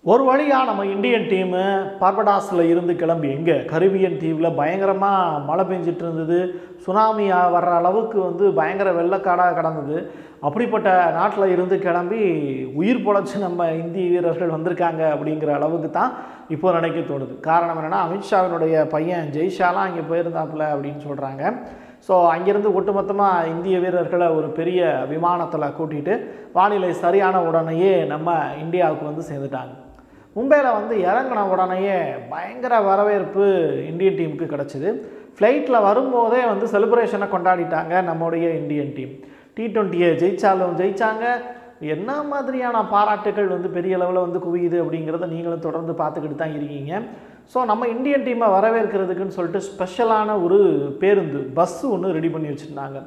ஒரு வழியா நம்ம இந்தியன் டீம் பார்படாஸ்ல இருந்து கிளம்பி எங்க கரிபியன் தீவுல பயங்கரமா மழை பெஞ்சிட்டு இருந்தது. சுனாமி வர்ற அளவுக்கு பயங்கர வெள்ளக்காடா கடந்தது. அப்படிப்பட்ட நாட்டில் இருந்து கிளம்பி உயிர் பொழைச்சு நம்ம இந்திய வீரர்கள் வந்திருக்காங்க அப்படிங்கிற அளவுக்கு தான் இப்போ நினைக்க தோணுது. காரணம் என்னென்னா, அமித்ஷாவினுடைய பையன் ஜெய்ஷாலாம் அங்கே போயிருந்தாப்புல அப்படின்னு சொல்கிறாங்க. ஸோ அங்கேருந்து ஒட்டுமொத்தமாக இந்திய வீரர்களை ஒரு பெரிய விமானத்தில் கூட்டிகிட்டு வானிலை சரியான உடனேயே நம்ம இந்தியாவுக்கு சேர்ந்துட்டாங்க. மும்பையில் இறங்கின உடனேயே பயங்கர வரவேற்பு இந்தியன் டீமுக்கு கிடச்சிது. ஃப்ளைட்டில் வரும்போதே செலிப்ரேஷனை கொண்டாடிட்டாங்க நம்முடைய இந்தியன் டீம். T20 ஜெயிச்சாலும் ஜெயிச்சாங்க. என்ன மாதிரியான பாராட்டுகள் பெரிய அளவில் குவியுது அப்படிங்கிறத நீங்களும் தொடர்ந்து பார்த்துக்கிட்டு தான் இருக்கீங்க. ஸோ நம்ம இந்தியன் டீமை வரவேற்கிறதுக்குன்னு சொல்லிட்டு ஸ்பெஷலான ஒரு பேருந்து பஸ்ஸு ஒன்று ரெடி பண்ணி வச்சுருந்தாங்க.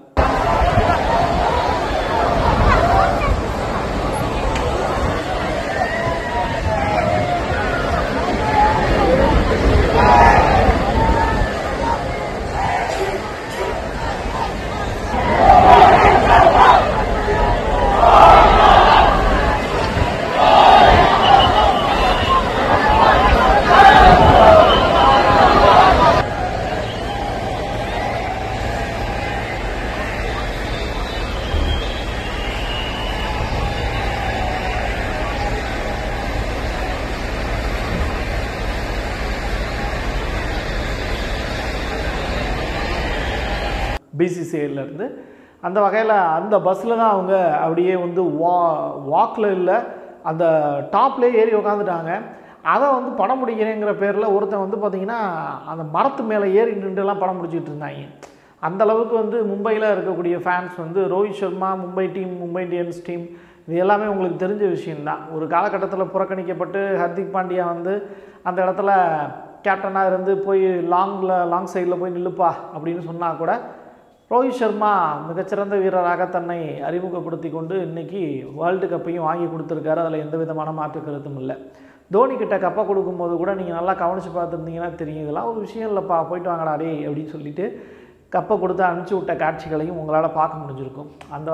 BCCIலேருந்து அந்த வகையில் அந்த பஸ்ஸில் தான் அவங்க அப்படியே வாக்கில் இல்லை, அந்த டாப்லேயே ஏறி உக்காந்துட்டாங்க. அதை படம் முடிக்கிறேங்கிற பேரில் ஒருத்தன் பார்த்திங்கன்னா அந்த மரத்து மேலே ஏறி நின்றுலாம் படம் முடிச்சுக்கிட்டு இருந்தாங்க. அந்தளவுக்கு மும்பையில் இருக்கக்கூடிய fans Rohit Sharma, Mumbai team, Mumbai Indians team, இது எல்லாமே உங்களுக்கு தெரிஞ்ச விஷயந்தான். ஒரு காலகட்டத்தில் புறக்கணிக்கப்பட்டு ஹர்திக் பாண்டியா அந்த இடத்துல கேப்டனாக இருந்து போய் லாங் சைடில் போய் நில்லுப்பா அப்படின்னு சொன்னால் கூட ரோஹித் சர்மா மிகச்சிறந்த வீரராக தன்னை அறிமுகப்படுத்தி கொண்டு இன்றைக்கி வேர்ல்டு கப்பையும் வாங்கி கொடுத்துருக்காரு. அதில் எந்த விதமான மாற்று கருத்தும் இல்லை. தோனி கிட்ட கப்பை கொடுக்கும்போது கூட நீங்கள் நல்லா கவனித்து பார்த்துருந்தீங்கன்னா தெரியும், இதெல்லாம் ஒரு விஷயம் இல்லைப்பா, போயிட்டு வாங்கடா டே அப்படின்னு சொல்லிட்டு கப்பை கொடுத்து அனுப்பிச்சி விட்ட காட்சிகளையும் உங்களால் பார்க்க முடிஞ்சிருக்கும். அந்த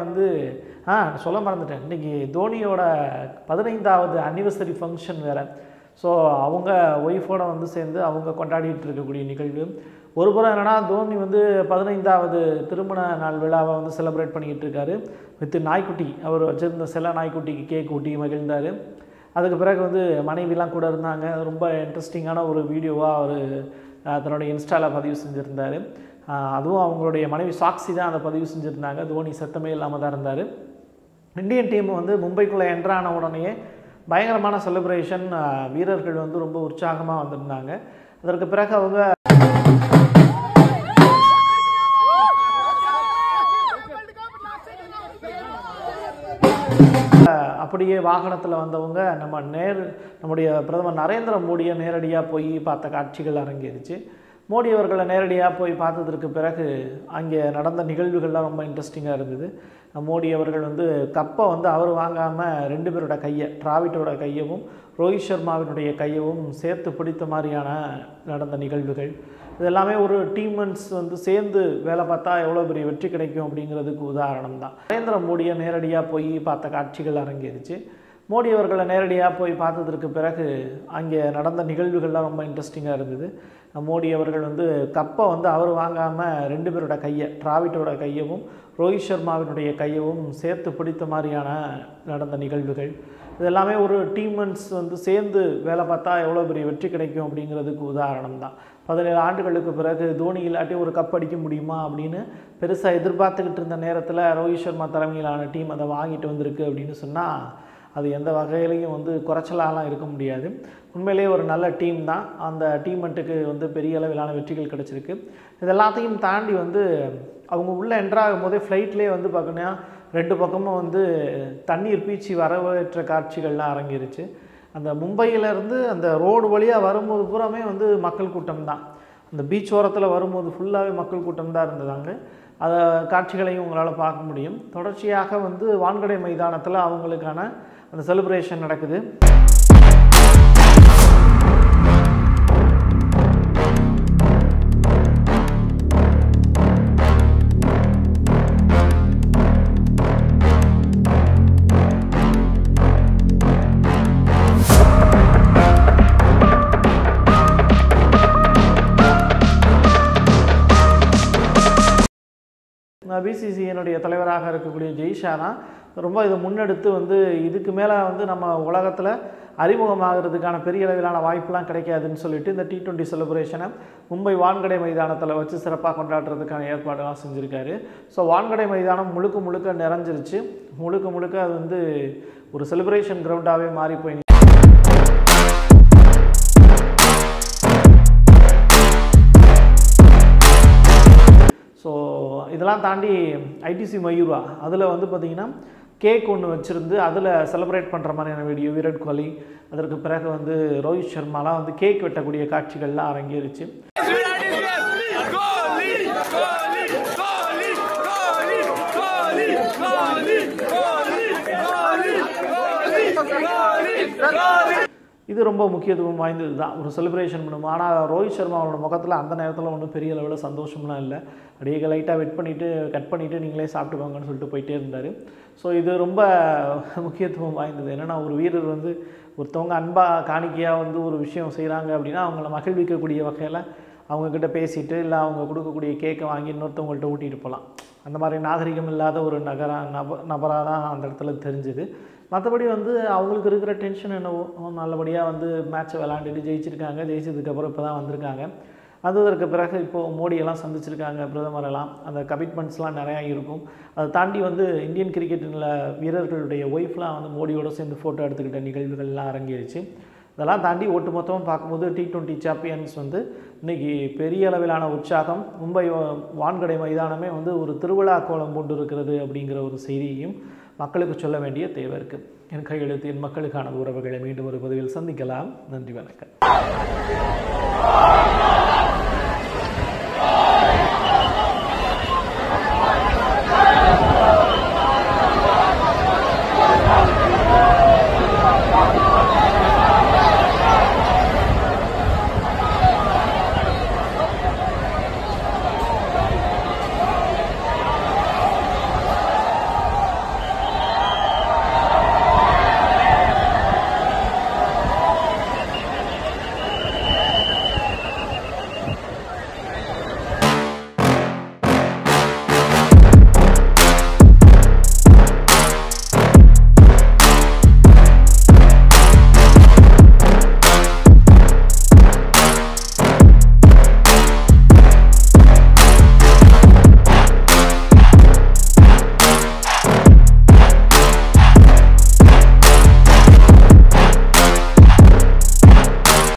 வகையில் சொல்ல மறந்துட்டேன், இன்றைக்கி தோனியோட 15வது அனிவர்சரி ஃபங்க்ஷன் வேறு. ஸோ அவங்க ஒய்ஃபோடு சேர்ந்து அவங்க கொண்டாடிட்டு இருக்கக்கூடிய நிகழ்வு. ஒரு புறம் என்னென்னா, தோனி 15வது திருமண நாள் விழாவை செலிப்ரேட் பண்ணிக்கிட்டு இருக்காரு வித் நாய்க்குட்டி. அவர் வச்சுருந்த சில நாய்க்குட்டிக்கு கேக் ஊட்டி மகிழ்ந்தார். அதுக்கு பிறகு மனைவிலாம் கூட இருந்தாங்க. ரொம்ப இன்ட்ரெஸ்டிங்கான ஒரு வீடியோவாக அவர் தன்னுடைய இன்ஸ்டாவில் பதிவு செஞ்சுருந்தார். அதுவும் அவங்களுடைய மனைவி சாக்சி தான் அதை பதிவு செஞ்சுருந்தாங்க. தோனி சத்தமே இல்லாமல் தான் இருந்தார். இந்தியன் டீம் மும்பைக்குள்ளே என்ட்ரான உடனேயே பயங்கரமான செலிப்ரேஷன். வீரர்கள் ரொம்ப உற்சாகமாக வந்திருந்தாங்க. அதற்கு பிறகு அவங்க அப்படியே வாகனத்தில் வந்தவங்க நம்முடைய பிரதமர் நரேந்திர மோடியை நேரடியாக போய் பார்த்த காட்சிகள் அரங்கேறிச்சு. மோடி அவர்களை நேரடியாக போய் பார்த்ததற்கு பிறகு அங்கே நடந்த நிகழ்வுகள்லாம் ரொம்ப இன்ட்ரெஸ்டிங்காக இருந்தது. மோடி அவர்கள் கப்பை அவர் வாங்காமல் 2 பேரோட கையை, டிராவிட்டோட கையவும் ரோஹித் சர்மாவினுடைய கையவும் சேர்த்து பிடித்த மாதிரியான நடந்த நிகழ்வுகள். இது எல்லாமே ஒரு டீம்மெண்ட்ஸ் சேர்ந்து வேலை பார்த்தா எவ்வளோ பெரிய வெற்றி கிடைக்கும் அப்படிங்கிறதுக்கு உதாரணம் தான். நரேந்திர மோடியை நேரடியாக போய் பார்த்த காட்சிகள் அரங்கேறிச்சு. மோடி அவர்களை நேரடியாக போய் பார்த்ததற்கு பிறகு அங்கே நடந்த நிகழ்வுகள்லாம் ரொம்ப இன்ட்ரெஸ்டிங்காக இருந்தது. மோடி அவர்கள் கப்பை அவர் வாங்காமல் 2 பேரோட கையை, டிராவிட்டோட கையவும் ரோஹித் சர்மாவினுடைய கையவும் சேர்த்து பிடித்த மாதிரியான நடந்த நிகழ்வுகள். இது எல்லாமே ஒரு டீம்மெண்ட்ஸ் சேர்ந்து வேலை பார்த்தா எவ்வளோ பெரிய வெற்றி கிடைக்கும் அப்படிங்கிறதுக்கு உதாரணம் தான். 17 ஆண்டுகளுக்கு பிறகு தோனி இல்லாட்டி ஒரு கப் அடிக்க முடியுமா அப்படின்னு பெருசாக எதிர்பார்த்துக்கிட்டு இருந்த நேரத்தில் ரோஹித் சர்மா தலைமையிலான டீம் அதை வாங்கிட்டு வந்திருக்கு அப்படின்னு சொன்னால் அது எந்த வகையிலையும் குறைச்சலாலாம் இருக்க முடியாது. உண்மையிலேயே ஒரு நல்ல டீம் தான். அந்த டீமெண்ட்டுக்கு பெரிய அளவிலான வெற்றிகள் கிடச்சிருக்கு. இது எல்லாத்தையும் தாண்டி அவங்க உள்ளே என்ட்ராகும் போதே ஃப்ளைட்லேயே பார்த்தீங்கன்னா 2 பக்கமும் தண்ணீர் பீச்சி வரவேற்ற காட்சிகள்லாம் அரங்கிருச்சு. அந்த மும்பையிலேருந்து அந்த ரோடு வழியாக வரும்போது பூராமே மக்கள் கூட்டம் தான். அந்த பீச் ஓரத்தில் வரும்போது ஃபுல்லாகவே மக்கள் கூட்டம் தான் இருந்ததாங்க. அதை காட்சிகளையும் உங்களால் பார்க்க முடியும். தொடர்ச்சியாக வான்கடை மைதானத்தில் அவங்களுக்கான அந்த செலிப்ரேஷன் நடக்குது. பிசிசிஐனுடைய தலைவராக இருக்கக்கூடிய ஜெய்ஷா தான் ரொம்ப இதை முன்னெடுத்து வந்து இதுக்கு மேலே வந்து நம்ம உலகத்தில் அறிமுகமாகிறதுக்கான பெரிய அளவிலான வாய்ப்புலாம் கிடைக்காதுன்னு சொல்லிட்டு இந்த T20 செலிப்ரேஷனை மும்பை வான்கடை மைதானத்தில் வச்சு சிறப்பாக கொண்டாடுறதுக்கான ஏற்பாடுலாம் செஞ்சுருக்காரு. ஸோ வான்கடை மைதானம் முழுக்க முழுக்க நிறைஞ்சிருச்சு. முழுக்க முழுக்க அது வந்து ஒரு செலிப்ரேஷன் கிரவுண்டாகவே மாறி போய் ஸோ இதெல்லாம் தாண்டி ஐடிசி மயூரா அதில் வந்து பார்த்திங்கன்னா கேக் ஒன்று வச்சுருந்து அதில் செலிப்ரேட் பண்ணுற மாதிரியான வீடியோ விராட் கோலி, அதற்கு பிறகு வந்து ரோஹித் சர்மாலாம் வந்து கேக் வெட்டக்கூடிய காட்சிகள்லாம் அரங்கேறிச்சு. இது ரொம்ப முக்கியத்துவம் வாய்ந்தது தான், ஒரு செலிப்ரேஷன் பண்ணுவோம். ஆனால் ரோஹித் சர்மா அவரோட முகத்தில் அந்த நேரத்தில் ஒன்றும் பெரிய அளவில் கந்தோஷம்லாம் இல்லை. அப்படியே லைட்டாக கட் பண்ணிவிட்டு நீங்களே சாப்பிட்டுக்கோங்கன்னு சொல்லிட்டு போயிட்டே இருந்தார். ஸோ இது ரொம்ப முக்கியத்துவம் வாய்ந்தது. என்னென்னா ஒரு வீரர் வந்து ஒருத்தவங்க அன்பாக காணிக்கையாக வந்து ஒரு விஷயம் செய்கிறாங்க அப்படின்னா அவங்கள மகிழ்விக்கக்கூடிய வகையில் அவங்கக்கிட்ட பேசிட்டு இல்லை அவங்க கொடுக்கக்கூடிய கேக்கை வாங்கி இன்னொருத்தவங்கள்ட்ட ஊட்டிகிட்டு போகலாம். அந்த மாதிரி நாகரிகம் இல்லாத ஒரு நபராக தான் அந்த இடத்துல தெரிஞ்சுது. மற்றபடி வந்து அவங்களுக்கு இருக்கிற டென்ஷன் என்னவோ நல்லபடியாக வந்து மேட்ச்சை விளாண்டுட்டு ஜெயிச்சிருக்காங்க. ஜெயிச்சதுக்கப்புறம் இப்போ தான் வந்திருக்காங்க. அதற்கு பிறகு இப்போது மோடியெல்லாம் சந்திச்சிருக்காங்க, பிரதமரெல்லாம். அந்த கமிட்மெண்ட்ஸ்லாம் நிறையா இருக்கும். அதை தாண்டி வந்து இந்தியன் கிரிக்கெட்டில் வீரர்களுடைய ஒய்ஃப்லாம் வந்து மோடியோடு சேர்ந்து ஃபோட்டோ எடுத்துக்கிட்ட நிகழ்வுகள்லாம் அரங்கேறிச்சு. இதெல்லாம் தாண்டி ஒட்டுமொத்தமாக பார்க்கும்போது T20 சாம்பியன்ஸ் வந்து இன்றைக்கி பெரிய அளவிலான உற்சாகம். மும்பை வான்கடை மைதானமே வந்து ஒரு திருவிழா கோலம் கொண்டு இருக்கிறது அப்படிங்கிற ஒரு செய்தியையும் மக்களுக்கு சொல்ல வேண்டிய தேவை இருக்குது. என் கையெழுத்து என் மக்களுக்கான உறவுகளை மீண்டும் ஒரு பதிவில் சந்திக்கலாம். நன்றி, வணக்கம்.